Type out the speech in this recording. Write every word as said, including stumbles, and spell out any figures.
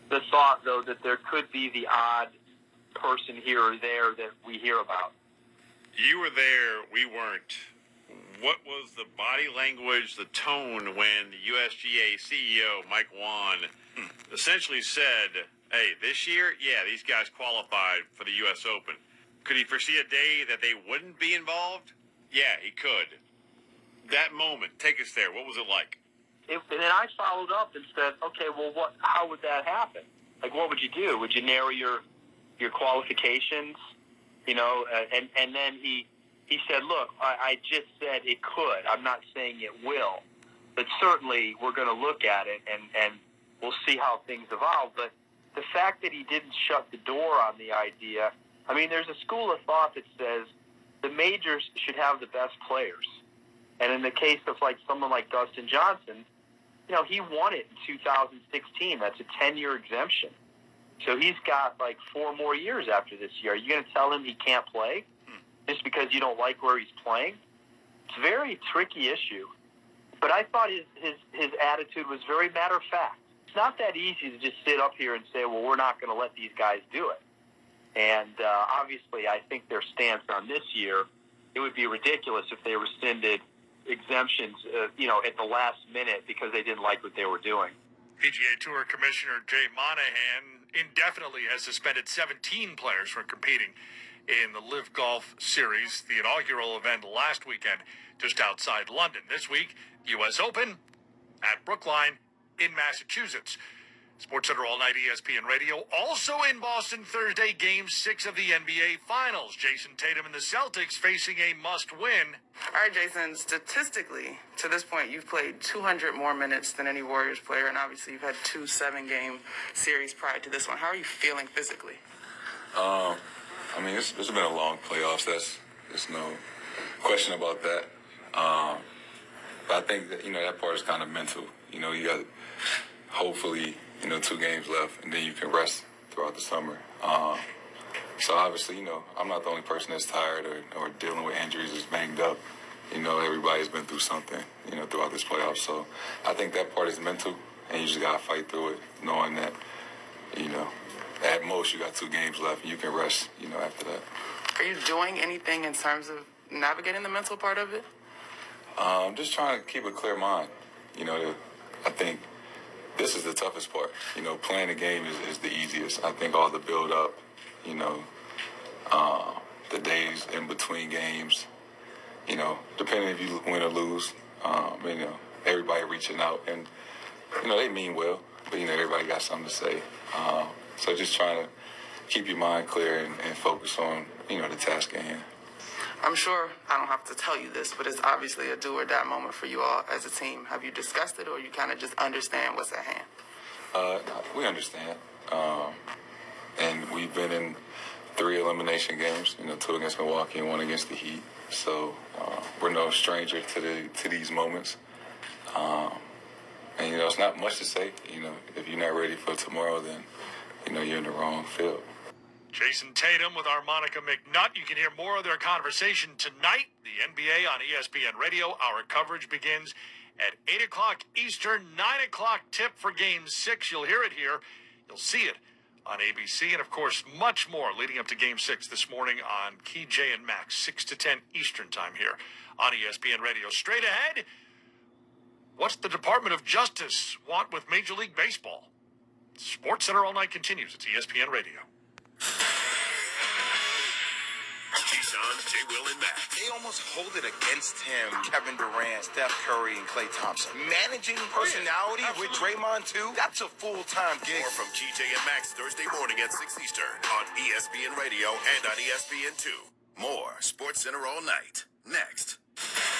the thought, though, that there could be the odd person here or there that we hear about. You were there. We weren't. What was the body language, the tone when the U S G A C E O, Mike Whan, essentially said, hey, this year, yeah, these guys qualified for the U S Open. Could he foresee a day that they wouldn't be involved? Yeah, he could. That moment, take us there. What was it like? It, and then I followed up and said, okay, well, what? How would that happen? Like, what would you do? Would you narrow your your qualifications? You know, uh, and, and then he he said, look, I, I just said it could. I'm not saying it will. But certainly we're going to look at it, and, and we'll see how things evolve. But the fact that he didn't shut the door on the idea, I mean, there's a school of thought that says the majors should have the best players. And in the case of, like, someone like Dustin Johnson, you know, he won it in two thousand sixteen. That's a ten-year exemption. So he's got, like, four more years after this year. Are you going to tell him he can't play just because you don't like where he's playing? It's a very tricky issue. But I thought his, his, his attitude was very matter-of-fact. It's not that easy to just sit up here and say, well, we're not going to let these guys do it. And uh, obviously I think their stance on this year, it would be ridiculous if they rescinded exemptions, uh, you know, at the last minute because they didn't like what they were doing. P G A Tour Commissioner Jay Monahan indefinitely has suspended seventeen players from competing in the Live Golf Series, the inaugural event last weekend just outside London. This week, U S Open at Brookline in Massachusetts. SportsCenter All Night E S P N Radio. Also in Boston Thursday, Game six of the N B A Finals. Jason Tatum and the Celtics facing a must-win. All right, Jason, statistically, to this point, you've played two hundred more minutes than any Warriors player, and obviously you've had two seven-game series prior to this one. How are you feeling physically? Um, I mean, it's, it's been a long playoffs. That's, there's no question about that. Um, but I think that, you know, that part is kind of mental. You know, you got hopefully, you know, two games left, and then you can rest throughout the summer. Um, so obviously, you know, I'm not the only person that's tired or, or dealing with injuries, is banged up. You know, everybody's been through something, you know, throughout this playoff. So I think that part is mental, and you just got to fight through it, knowing that, you know, at most you got two games left, and you can rest, you know, after that. Are you doing anything in terms of navigating the mental part of it? Um, just trying to keep a clear mind. You know, I think this is the toughest part. You know, playing the game is, is the easiest. I think all the build-up, you know, uh, the days in between games, you know, depending if you win or lose, um, you know, everybody reaching out. And, you know, they mean well, but, you know, everybody got something to say. Um, so just trying to keep your mind clear and, and focus on, you know, the task at hand. I'm sure I don't have to tell you this, but it's obviously a do-or-die moment for you all as a team. Have you discussed it, or you kind of just understand what's at hand? Uh, we understand. Um, and we've been in three elimination games, you know, two against Milwaukee and one against the Heat. So uh, we're no stranger to the to these moments. Um, and, you know, it's not much to say. You know, if you're not ready for tomorrow, then, you know, you're in the wrong field. Jason Tatum with our Monica McNutt. You can hear more of their conversation tonight. The N B A on E S P N Radio. Our coverage begins at eight o'clock Eastern, nine o'clock tip for Game six. You'll hear it here. You'll see it on A B C. And, of course, much more leading up to Game six this morning on Key, J, and Max, six to ten Eastern time here on E S P N Radio. Straight ahead, what's the Department of Justice want with Major League Baseball? SportsCenter All Night continues. It's E S P N Radio. Keyshawn, J. Will, and Matt. They almost hold it against him. Kevin Durant, Steph Curry, and Klay Thompson. Managing personality yeah, with Draymond, too, that's a full-time gig. More from G J and Max Thursday morning at six Eastern on E S P N Radio and on E S P N two. More SportsCenter All Night. Next.